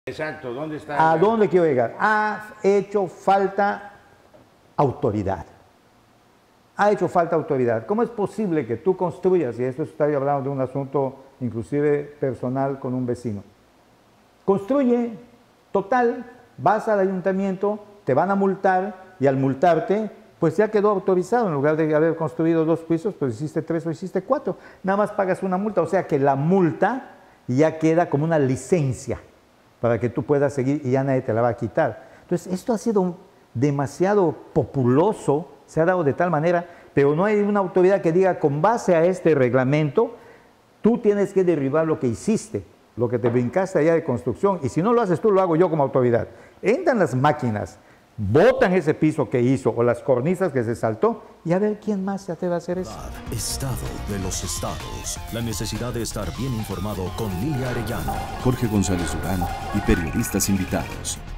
Exacto, ¿dónde está? ¿A dónde quiero llegar? Ha hecho falta autoridad. Ha hecho falta autoridad. ¿Cómo es posible que tú construyas, y esto estoy hablando de un asunto inclusive personal con un vecino, construye, total, vas al ayuntamiento, te van a multar y al multarte, pues ya quedó autorizado, en lugar de haber construido 2 pisos, pues hiciste 3 o hiciste 4, nada más pagas una multa, o sea que la multa ya queda como una licencia para que tú puedas seguir y ya nadie te la va a quitar. Entonces esto ha sido demasiado populoso, se ha dado de tal manera, pero no hay una autoridad que diga con base a este reglamento, tú tienes que derribar lo que hiciste, lo que te brincaste allá de construcción, y si no lo haces tú, lo hago yo como autoridad. Entran las máquinas, botan ese piso que hizo o las cornisas que se saltó y a ver quién más se atreve a hacer eso. Estado de los estados. La necesidad de estar bien informado con Lilia Arellano, Jorge González Durán y periodistas invitados.